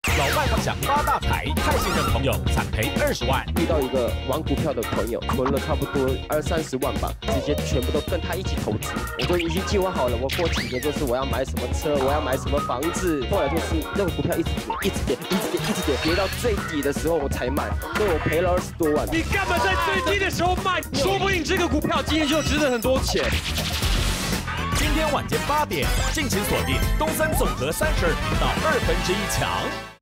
老外幻想发大财，太信任朋友惨赔20万。 遇到一个玩股票的朋友，存了差不多20-30万吧，直接全部都跟他一起投资。我就已经计划好了，我过几年就是我要买什么车，我要买什么房子。后来就是那个股票一直跌，跌到最底的时候我才买，所以我赔了20多万。 你干嘛在最低的时候卖？说不定这个股票今天就值得很多钱。 今天晚间8点，敬请锁定东森总和32频道1/2强。